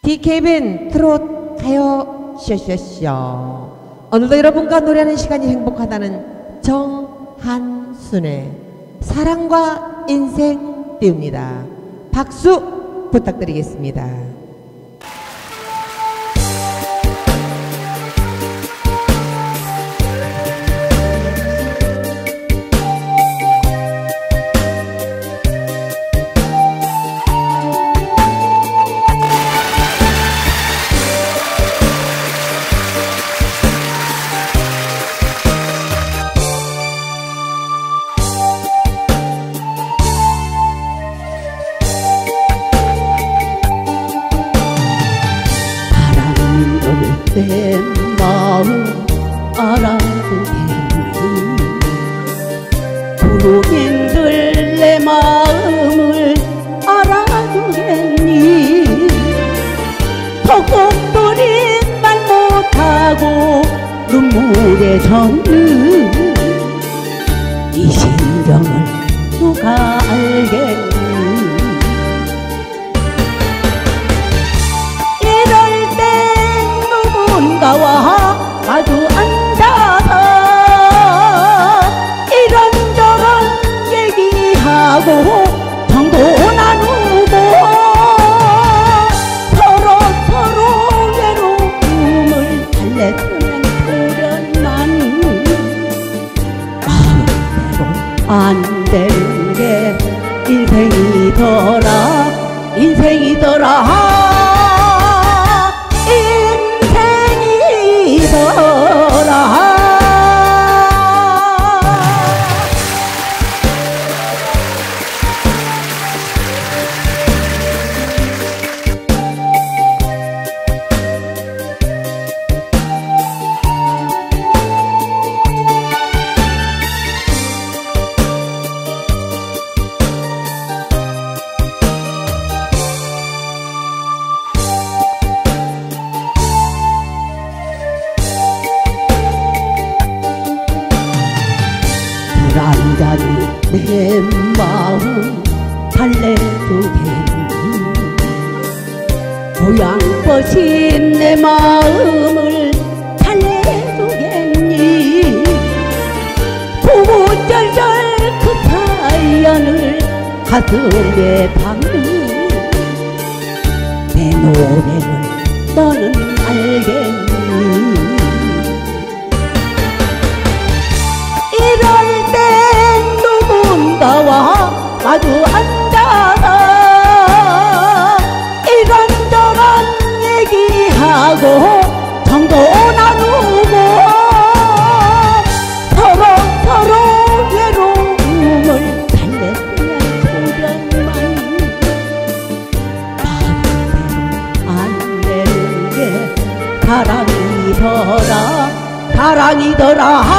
DKBN 트롯 가요 쇼쇼쇼. 오늘도 여러분과 노래하는 시간이 행복하다는 정한순의 사랑과 인생 띄웁니다. 박수 부탁드리겠습니다. 내 마음 알아주겠니? 부모님들 내 마음을 알아주겠니? 톡톡거린 말 못하고 눈물에 젖는 이 심정을 누가 알겠니? 누군가와 마주 앉아서 이런저런 얘기하고 정도 나누고 서로 외로움을 달래주면 그련만 마음대로 안 되는 게 인생이더라. 불안자니 내 마음 달래주겠니? 고향버신 내 마음을 달래주겠니? 부부절절 그 사연을 가슴에 박는 내 노래를 너는 알겠니? 이럴 땐 누군가와 마주 앉아서 이런저런 얘기하고 정도 나누고 서로 외로움을 달래주면 그련만 마음대로 안 되는 게 사랑이더라.